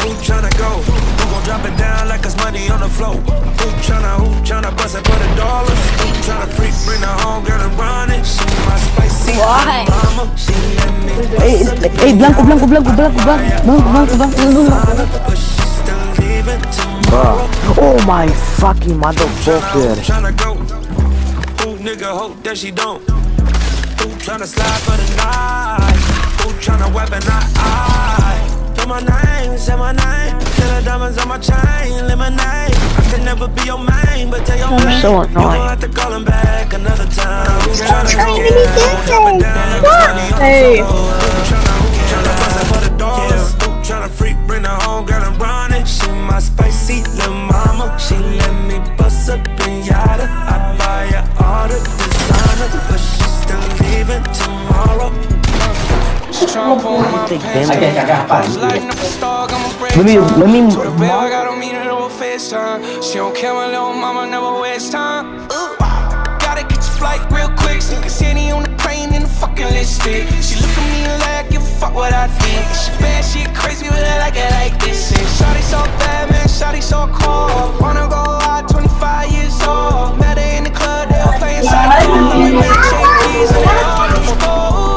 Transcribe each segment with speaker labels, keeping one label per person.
Speaker 1: who tryna go? Who gon' drop it down like it's money on the floor? Who tryna bust it for the dollars? Who tryna freak, bring her home, girl, and run it? She my spicy mama. She let me bust it.
Speaker 2: Hey, blanco.
Speaker 1: But she still leaving tomorrow.
Speaker 2: Oh my fucking motherfucker.
Speaker 1: Who tryna go? Who nigga hope that she don't? Who tryna slide for the night? Who tryna weapon eye? Say my name, say my name. Tell the diamonds on my chain, lemonade. I can never be your main, but tell your man
Speaker 2: so
Speaker 1: you
Speaker 2: annoying.
Speaker 1: gon' have to call him back another time. Who's tryna go?
Speaker 3: Hey.
Speaker 1: Who tryna bust it for the dollars? Who tryna freak, bring her home, girl, and run it? She my spicy little mama. She let me bust up in yada. I buy her all the designer, but she still leaving tomorrow.
Speaker 2: Let me
Speaker 4: She don't care, my little mama never waste time. Gotta catch a flight real quick. Cause Henny on the plane in the fucking lipstick. She look at me like, give a fuck what I think. She bad, she crazy, but I like it like this. Shawty so bad, man, shawty so cold. Wanna go out, 25 years old. Met her in the club, they all play inside the room. We made shake keys and they all just go.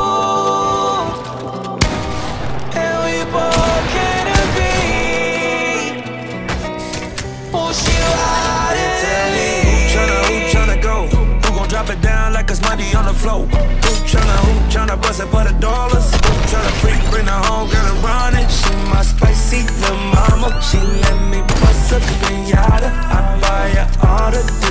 Speaker 4: And we both can't agree. Bullshit out
Speaker 1: Who tryna go? Who gon' drop it down like it's money on the floor? Who tryna bust it for the dollars? Who tryna freak, bring her home, girl, and run it? She my spicy little mama. She let me bust up in yada. I buy her all the